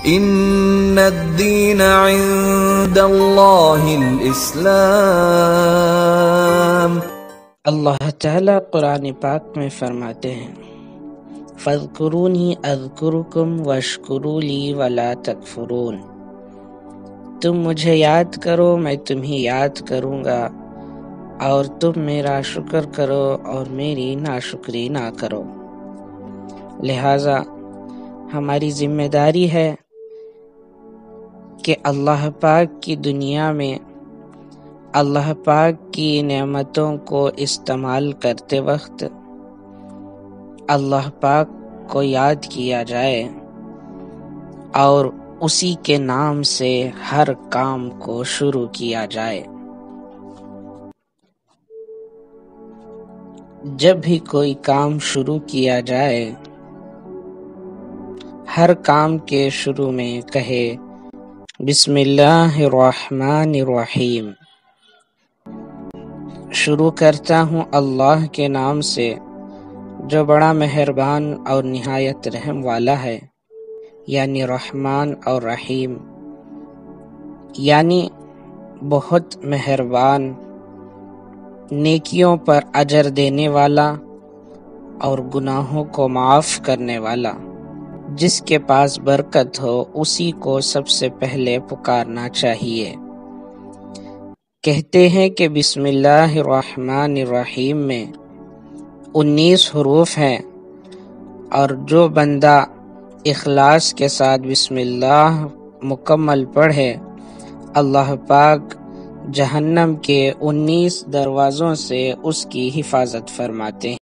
ان الدین عند اللہ الاسلام۔ اللہ تعالیٰ قرآن پاک میں فرماتے ہیں فاذکرونی اذکرکم واشکروا لی ولا تکفرون، تم مجھے یاد کرو میں تمہیں یاد کروں گا، اور تم میرا شکر کرو اور میری ناشکری نہ کرو۔ لہٰذا ہماری ذمہ داری ہے کہ اللہ پاک کی دنیا میں اللہ پاک کی نعمتوں کو استعمال کرتے وقت اللہ پاک کو یاد کیا جائے اور اسی کے نام سے ہر کام کو شروع کیا جائے۔ جب بھی کوئی کام شروع کیا جائے، ہر کام کے شروع میں کہے بسم اللہ الرحمن الرحیم، شروع کرتا ہوں اللہ کے نام سے جو بڑا مہربان اور نہایت رحم والا ہے، یعنی رحمان اور رحیم، یعنی بہت مہربان، نیکیوں پر اجر دینے والا اور گناہوں کو معاف کرنے والا۔ جس کے پاس برکت ہو اسی کو سب سے پہلے پکارنا چاہیے۔ کہتے ہیں کہ بسم اللہ الرحمن الرحیم میں 19 حروف ہیں، اور جو بندہ اخلاص کے ساتھ بسم اللہ مکمل پڑھے، اللہ پاک جہنم کے 19 دروازوں سے اس کی حفاظت فرماتے ہیں۔